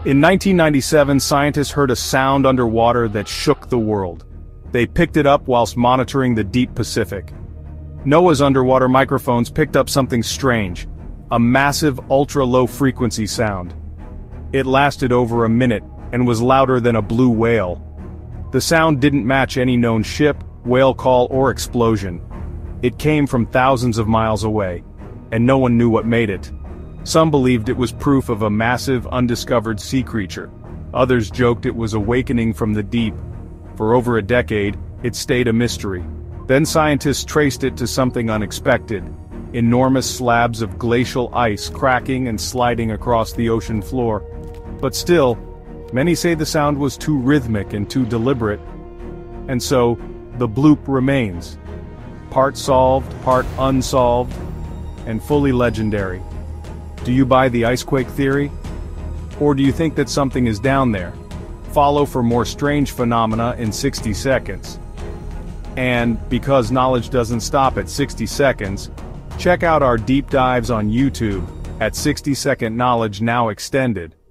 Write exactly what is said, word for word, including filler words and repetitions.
In nineteen ninety-seven, scientists heard a sound underwater that shook the world. They picked it up whilst monitoring the deep Pacific. NOAA's underwater microphones picked up something strange, a massive ultra-low frequency sound. It lasted over a minute and was louder than a blue whale. The sound didn't match any known ship, whale call, or explosion. It came from thousands of miles away, and no one knew what made it. Some believed it was proof of a massive, undiscovered sea creature. Others joked it was awakening from the deep. For over a decade, it stayed a mystery. Then scientists traced it to something unexpected: enormous slabs of glacial ice cracking and sliding across the ocean floor. But still, many say the sound was too rhythmic and too deliberate. And so, the bloop remains. Part solved, part unsolved, and fully legendary. Do you buy the icequake theory? Or do you think that something is down there? Follow for more strange phenomena in sixty seconds. And, because knowledge doesn't stop at sixty seconds, check out our deep dives on YouTube, at sixty second Knowledge Now Extended.